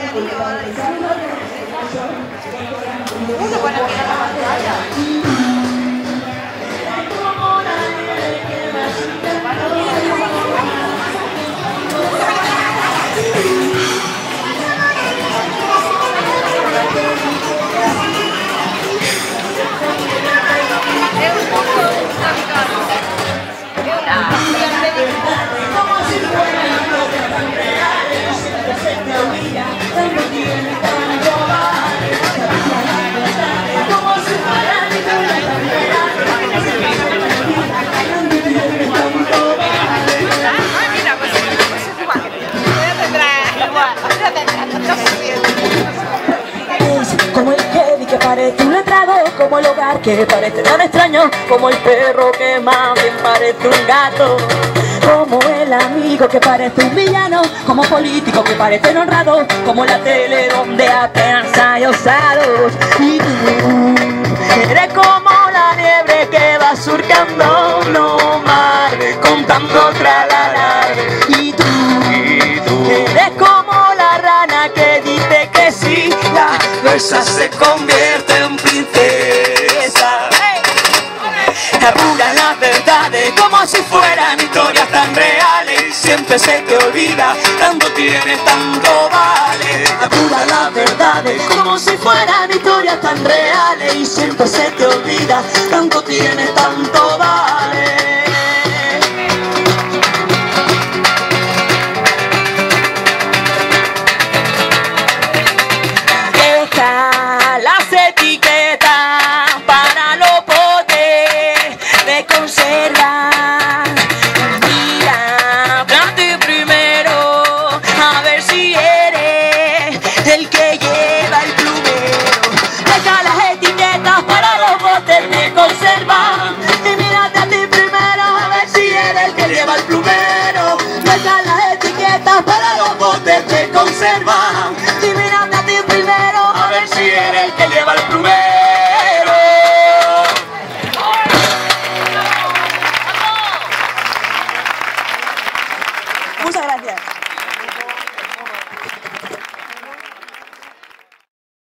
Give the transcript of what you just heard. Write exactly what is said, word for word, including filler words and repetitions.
Uno para mirar la pantalla. Como el Kevin que parece un letrado, como el hogar que parece tan extraño, como el perro que más bien parece un gato, como el amigo que parece un villano, como político que parece honrado, como la tele donde apenas hay osados. Y tú eres como la nieve que va surcando no mar, contando tralala. Y tú, y tú eres como la rana que dice que sí, la fuerza se convierte en princesa. Apura las verdades como si fueran historias tan reales, siempre se te olvida, tanto tienes, tanto vale. Apura las verdades como si fueran historias tan reales y siempre se te olvida, tanto tienes, tanto vale.